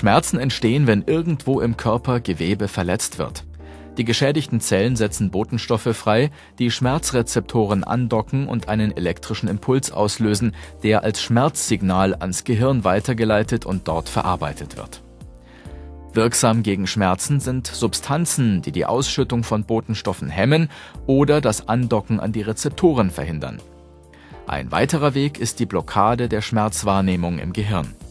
Schmerzen entstehen, wenn irgendwo im Körper Gewebe verletzt wird. Die geschädigten Zellen setzen Botenstoffe frei, die Schmerzrezeptoren andocken und einen elektrischen Impuls auslösen, der als Schmerzsignal ans Gehirn weitergeleitet und dort verarbeitet wird. Wirksam gegen Schmerzen sind Substanzen, die die Ausschüttung von Botenstoffen hemmen oder das Andocken an die Rezeptoren verhindern. Ein weiterer Weg ist die Blockade der Schmerzwahrnehmung im Gehirn.